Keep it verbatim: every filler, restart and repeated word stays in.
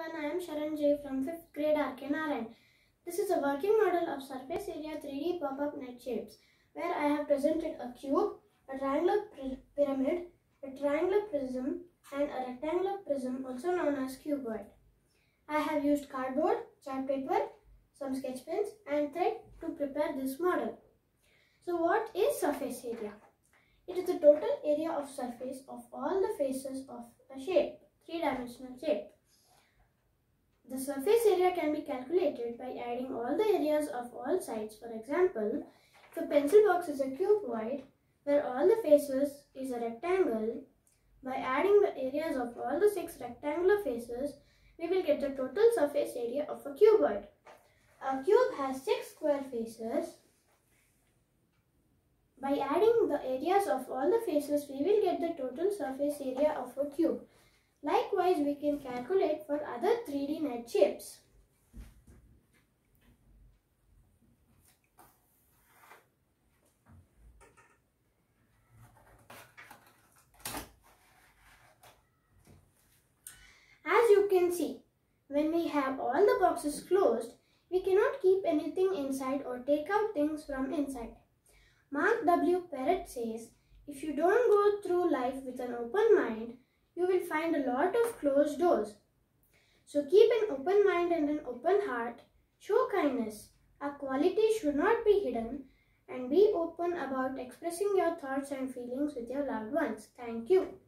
everyone, I am Sharan J from fifth grade R K Narayan. This is a working model of surface area three D pop-up net shapes where I have presented a cube, a triangular pyramid, a triangular prism and a rectangular prism also known as cuboid. I have used cardboard, chart paper, some sketch pens and thread to prepare this model. So what is surface area? It is the total area of surface of all the faces of a shape, three-dimensional shape. The surface area can be calculated by adding all the areas of all sides. For example, if a pencil box is a cuboid where all the faces is a rectangle, by adding the areas of all the six rectangular faces, we will get the total surface area of a cuboid. A cube has six square faces. By adding the areas of all the faces, we will get the total surface area of a cube. Likewise, we can calculate for other three D net shapes. As you can see, when we have all the boxes closed, we cannot keep anything inside or take out things from inside. Mark W. Perret says, if you don't go through life with an open mind, you will find a lot of closed doors. So keep an open mind and an open heart. Show kindness. A quality should not be hidden, and be open about expressing your thoughts and feelings with your loved ones. Thank you.